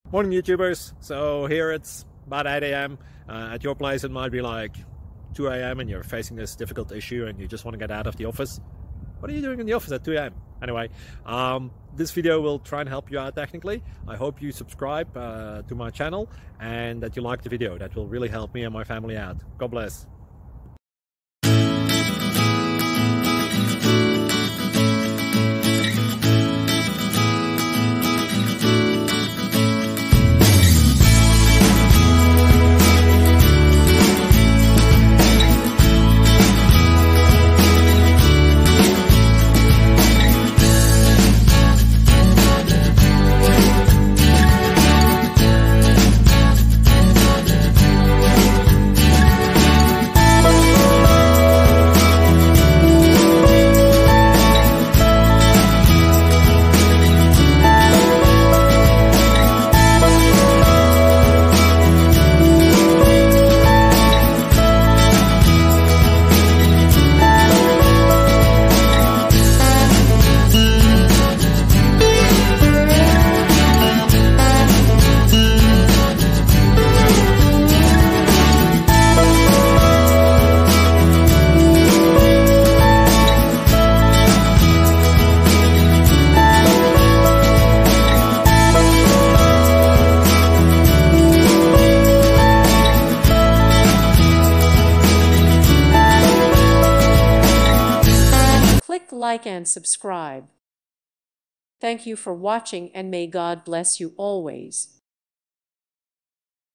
Morning YouTubers. So here it's about 8 a.m. At your place it might be like 2 a.m. and you're facing this difficult issue and you just want to get out of the office. What are you doing in the office at 2 a.m.? Anyway, this video will try and help you out technically. I hope you subscribe to my channel and that you like the video. That will really help me and my family out. God bless. Click like and subscribe. Thank you for watching and may God bless you always.